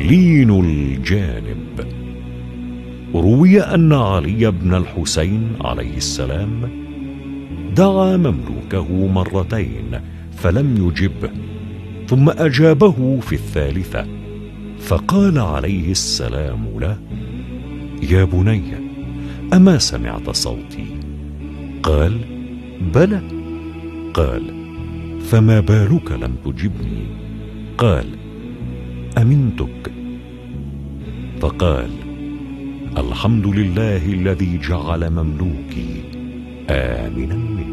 لين الجانب. روي أن علي بن الحسين عليه السلام دعا مملوكه مرتين فلم يجبه، ثم أجابه في الثالثة، فقال عليه السلام له: يا بني، أما سمعت صوتي؟ قال: بلى. قال: فما بالك لم تجبني؟ قال: أمنتك. فقال: الحمد لله الذي جعل مملوكي آمنا مني.